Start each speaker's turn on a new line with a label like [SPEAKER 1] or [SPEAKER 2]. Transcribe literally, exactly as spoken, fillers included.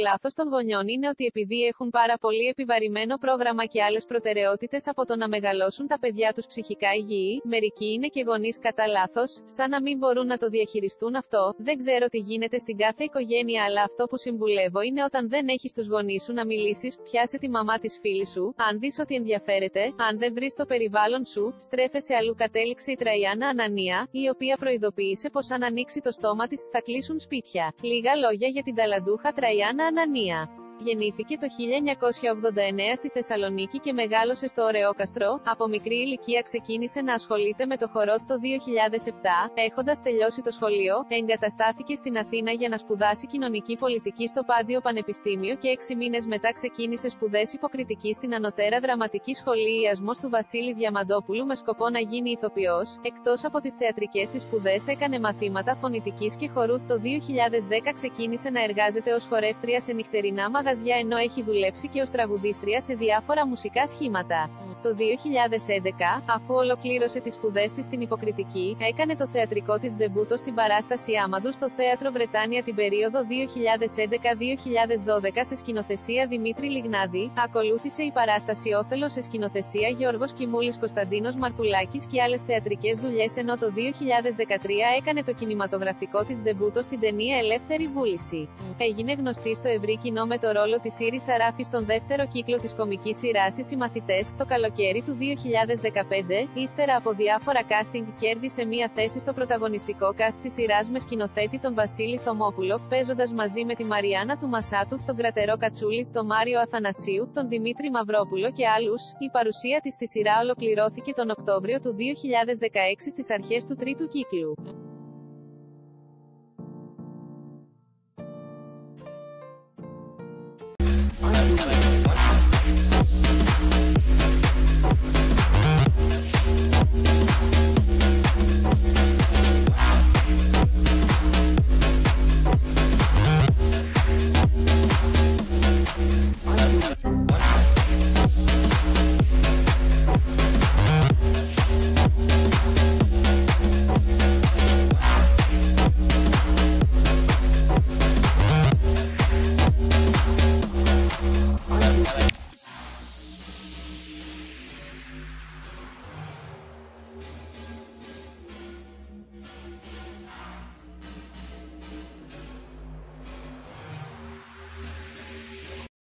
[SPEAKER 1] λάθος των γονιών είναι ότι επειδή έχουν πάρα πολύ επιβαρημένο πρόγραμμα και άλλες προτεραιότητες από το να μεγαλώσουν τα παιδιά τους ψυχικά υγιή, μερικοί είναι και γονείς κατά λάθος, σαν να μην μπορούν να το διαχειριστούν αυτό. Δεν ξέρω τι γίνεται στην κάθε οικογένεια, αλλά αυτό που συμβουλεύω είναι όταν δεν έχεις τους γονείς σου να μιλήσεις, πιάσε τη μαμά της φίλης σου, αν δεις ότι ενδιαφέρεται, αν δεν βρεις το περιβάλλον σου, στρέφεσαι αλλού, κατέληξε η Τραϊάννα Ανανία, η οποία προειδοποίησε πως αν ανοίξει το στόμα της θα κλείσουν σπίτια. Λίγα λόγια για την ταλαντούχα Τραϊάννα Ανανία. Γεννήθηκε το χίλια εννιακόσια ογδόντα εννέα στη Θεσσαλονίκη και μεγάλωσε στο Ωρεόκαστρο. Από μικρή ηλικία ξεκίνησε να ασχολείται με το χορό το δύο χιλιάδες επτά. Έχοντας τελειώσει το σχολείο, εγκαταστάθηκε στην Αθήνα για να σπουδάσει κοινωνική πολιτική στο Πάντιο Πανεπιστήμιο και έξι μήνες μετά ξεκίνησε σπουδές υποκριτική στην Ανωτέρα Δραματική Σχολή Ιασμός του Βασίλη Διαμαντόπουλου με σκοπό να γίνει ηθοποιός. Εκτός από τις θεατρικές της σπουδές, έκανε μαθήματα φωνητικής και χορού. Το δύο χιλιάδες δέκα ξεκίνησε να εργάζεται ως χορεύτρια σε νυχτερινά μαγαζιά, ενώ έχει δουλέψει και ως τραγουδίστρια σε διάφορα μουσικά σχήματα. Το δύο χιλιάδες έντεκα, αφού ολοκλήρωσε τις σπουδές της στην υποκριτική, έκανε το θεατρικό της ντεμπούτο στην παράσταση Άμαντου στο Θέατρο Βρετάνια την περίοδο δύο χιλιάδες έντεκα με δύο χιλιάδες δώδεκα σε σκηνοθεσία Δημήτρη Λιγνάδη. Ακολούθησε η παράσταση Όθελος σε σκηνοθεσία Γιώργος Κιμούλης, Κωνσταντίνος Μαρκουλάκης και άλλες θεατρικές δουλειές, ενώ το δύο χιλιάδες δεκατρία έκανε το κινηματογραφικό της ντεμπούτο στην ταινία Ελεύθερη Βούληση. Έγινε γνωστή στο ευρύ κοινό με το ρόλο της Ήρης Σαράφη στον δεύτερο κύκλο της κομικής σειράς Οι Συμμαθητές, το καλοκαίρι του δύο χιλιάδες δεκαπέντε. Ύστερα από διάφορα casting, κέρδισε μία θέση στο πρωταγωνιστικό cast της σειράς με σκηνοθέτη τον Βασίλη Θωμόπουλο, παίζοντας μαζί με τη Μαριάννα του Μασάτου, τον Κρατερό Κατσούλη, τον Μάριο Αθανασίου, τον Δημήτρη Μαυρόπουλο και άλλους. Η παρουσία της στη σειρά ολοκληρώθηκε τον Οκτώβριο του δύο χιλιάδες δεκαέξι στις αρχές του τρίτου κύκλου.